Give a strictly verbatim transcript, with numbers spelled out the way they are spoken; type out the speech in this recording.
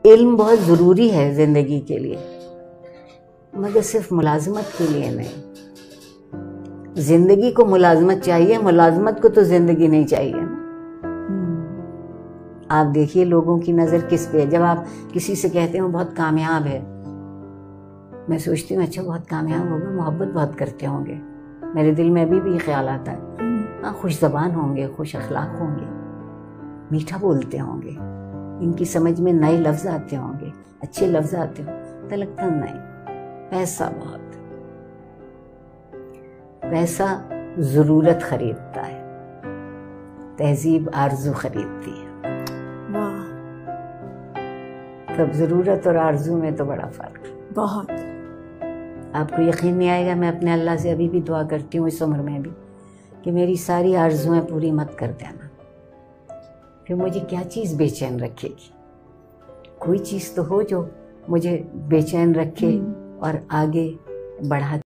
علم بہت ضروری ہے زندگی کے لیے، مگر صرف ملازمت کے لیے نہیں۔ زندگی کو ملازمت چاہیے، ملازمت کو تو زندگی نہیں چاہیے نا۔ آپ دیکھیے لوگوں کی نظر کس پہ ہے۔ جب آپ کسی سے کہتے ہیں وہ بہت کامیاب ہے، میں سوچتی ہوں اچھا بہت کامیاب ہوگا، محبت بہت کرتے ہوں گے، میرے دل میں ابھی بھی یہ خیال آتا ہے، ہاں خوش زبان ہوں گے، خوش اخلاق ہوں گے، میٹھا بولتے ہوں گے، ان کی سمجھ میں نئے لفظ آتے ہوں گے، اچھے لفظ آتے ہوں، تو لگتا نہیں، پیسہ بہت، پیسہ ضرورت خریدتا ہے، تہذیب آرزو خریدتی ہے۔ تب ضرورت اور آرزو میں تو بڑا فرق ہے، بہت۔ آپ کو یقین نہیں آئے گا، میں اپنے اللہ سے ابھی بھی دعا کرتی ہوں اس عمر میں بھی کہ میری ساری آرزویں پوری مت کر دینا، پھر مجھے کیا چیز بے چین رکھے گی؟ کوئی چیز تو ہو جو مجھے بے چین رکھے اور آگے بڑھا